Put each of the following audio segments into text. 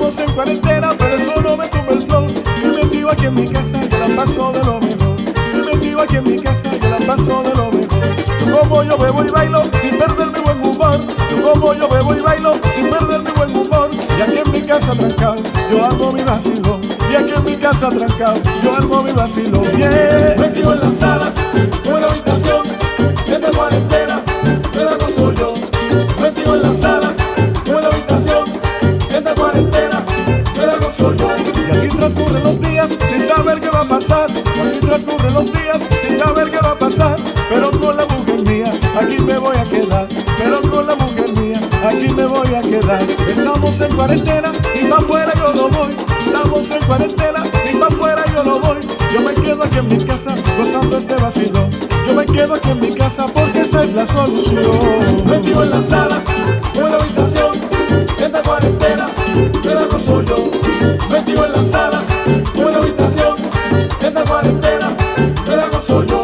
Estamos en cuarentena, pero eso no me tumba el flow. Me metido aquí en mi casa, yo la paso de lo mejor. Me metido aquí en mi casa, yo la paso de lo mejor. Yo como, yo bebo y bailo sin perder mi buen humor. Yo como, yo bebo y bailo sin perder mi buen humor. Y aquí en mi casa trancado, yo armo mi vacilón. Y aquí en mi casa trancado, yo armo mi vacilón. Yeah. Metido en la sala, o en la habitación, esta cuarentena me la gozo yo. Metido en la sala, o en la habitación, esta cuarentena me la gozo yo. Y así transcurren los días sin saber qué va a pasar. Y así transcurren los días sin saber qué va a pasar. Pero con la mujer mía, aquí me voy a quedar. Pero con la mujer mía, aquí me voy a quedar. Estamos en cuarentena y pa' afuera yo no voy. Estamos en cuarentena y pa' afuera yo no voy. Yo me quedo aquí en mi casa gozando este vacilón. Yo me quedo aquí en mi casa porque esa es la solución. Metido en la sala o en la habitación, esta cuarentena me la gozo yo. Metido en la sala o en la habitación, esta cuarentena me la gozo yo.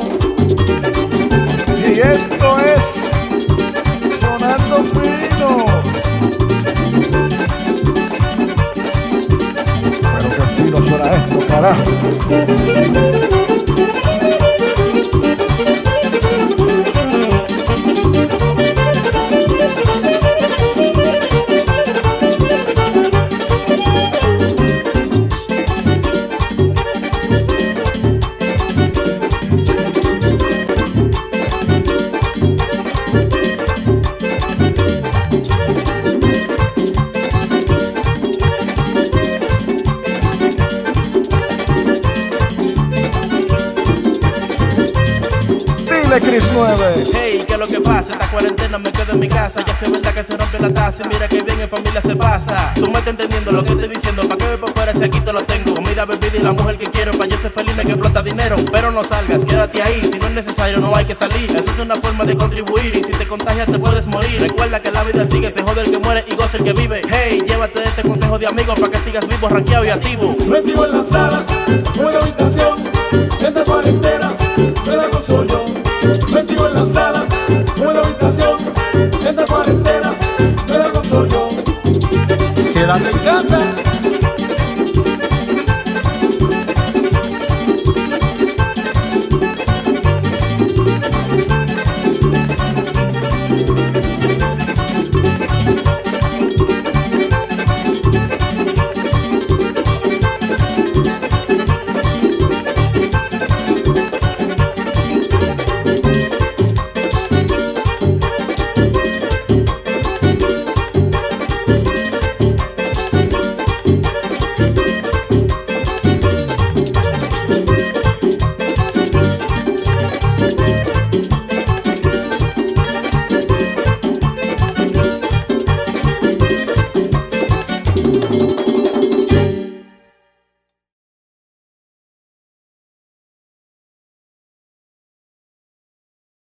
Y esto es Sonando Fino. Pero qué fino suena esto, carajo. Cris 9. Hey, ¿qué es lo que pasa? Esta cuarentena me quedo en mi casa. Ya sé verdad que se rompe la taza y mira que bien en familia se pasa. Tú me estás entendiendo lo que estoy diciendo. ¿Pa' qué voy por fuera si aquí te lo tengo? Comida, bebida y la mujer que quiero. Pa' yo ser feliz me que explota dinero. Pero no salgas, quédate ahí. Si no es necesario no hay que salir. Eso es una forma de contribuir y si te contagias te puedes morir. Recuerda que la vida sigue, se jode el que muere y goza el que vive. Hey, llévate de este consejo de amigos para que sigas vivo, rankeado y activo. Metido en la sala o en la habitación, esta cuarentena me la gozo yo. Metido en la sala o en la habitación, esta cuarentena me la gozo yo. Quédate en casa.